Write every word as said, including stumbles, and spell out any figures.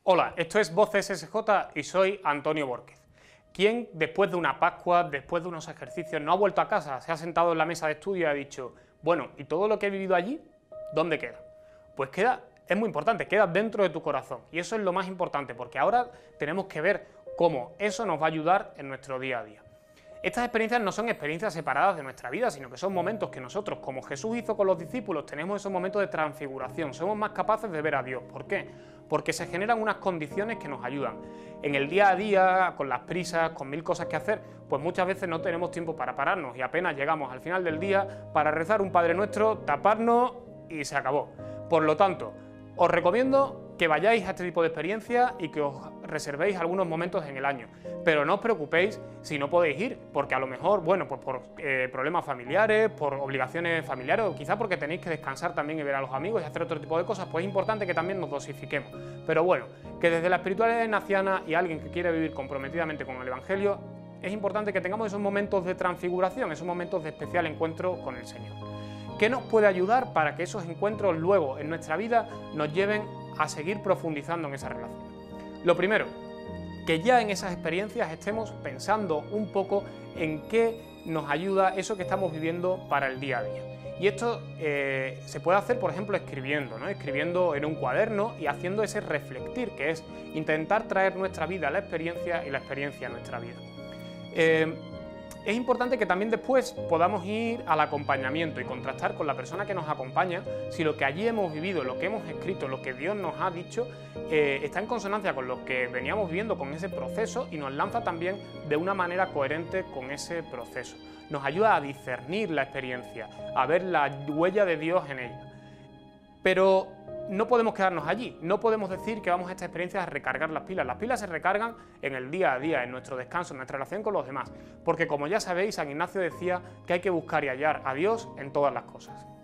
Hola, esto es Voces S J y soy Antonio Borquez. ¿Quién, después de una Pascua, después de unos ejercicios, no ha vuelto a casa, se ha sentado en la mesa de estudio y ha dicho, bueno, ¿y todo lo que he vivido allí, dónde queda? Pues queda, es muy importante, queda dentro de tu corazón. Y eso es lo más importante, porque ahora tenemos que ver cómo eso nos va a ayudar en nuestro día a día. Estas experiencias no son experiencias separadas de nuestra vida, sino que son momentos que nosotros, como Jesús hizo con los discípulos, tenemos esos momentos de transfiguración, somos más capaces de ver a Dios. ¿Por qué? Porque se generan unas condiciones que nos ayudan. En el día a día, con las prisas, con mil cosas que hacer, pues muchas veces no tenemos tiempo para pararnos y apenas llegamos al final del día para rezar un Padre Nuestro, taparnos y se acabó. Por lo tanto, os recomiendo que vayáis a este tipo de experiencias y que os reservéis algunos momentos en el año. Pero no os preocupéis si no podéis ir, porque a lo mejor, bueno, pues por eh, problemas familiares, por obligaciones familiares, o quizá porque tenéis que descansar también y ver a los amigos y hacer otro tipo de cosas, pues es importante que también nos dosifiquemos. Pero bueno, que desde la espiritualidad ignaciana y alguien que quiere vivir comprometidamente con el Evangelio, es importante que tengamos esos momentos de transfiguración, esos momentos de especial encuentro con el Señor. ¿Qué nos puede ayudar para que esos encuentros luego en nuestra vida nos lleven a seguir profundizando en esa relación? Lo primero, que ya en esas experiencias estemos pensando un poco en qué nos ayuda eso que estamos viviendo para el día a día. Y esto eh, se puede hacer, por ejemplo, escribiendo, ¿no? Escribiendo en un cuaderno y haciendo ese reflectir, que es intentar traer nuestra vida a la experiencia y la experiencia a nuestra vida. Eh, Es importante que también después podamos ir al acompañamiento y contrastar con la persona que nos acompaña si lo que allí hemos vivido, lo que hemos escrito, lo que Dios nos ha dicho, eh, está en consonancia con lo que veníamos viviendo, con ese proceso, y nos lanza también de una manera coherente con ese proceso. Nos ayuda a discernir la experiencia, a ver la huella de Dios en ella. Pero no podemos quedarnos allí, no podemos decir que vamos a esta experiencia a recargar las pilas. Las pilas se recargan en el día a día, en nuestro descanso, en nuestra relación con los demás. Porque como ya sabéis, San Ignacio decía que hay que buscar y hallar a Dios en todas las cosas.